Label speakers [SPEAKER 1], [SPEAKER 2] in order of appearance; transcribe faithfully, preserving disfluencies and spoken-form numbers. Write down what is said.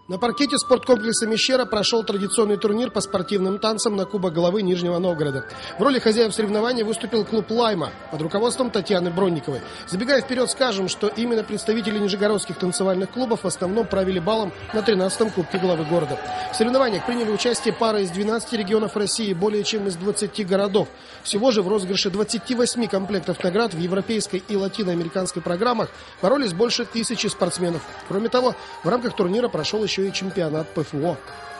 [SPEAKER 1] На паркете спорткомплекса «Мещера» прошел традиционный турнир по спортивным танцам на Кубок головы Нижнего Новгорода. В роли хозяев соревнований выступил клуб «Лайма» под руководством Татьяны Бронниковой. Забегая вперед, скажем, что именно представители нижегородских танцевальных клубов в основном правили балом на тринадцатом Кубке головы города. В соревнованиях приняли участие пары из двенадцати регионов России, более чем из двадцати городов. Всего же в розыгрыше двадцати восьми комплектов наград в европейской и латиноамериканской программах боролись больше тысячи спортсменов. Кроме того, в рамках турнира прошел еще и чемпионат ПФО.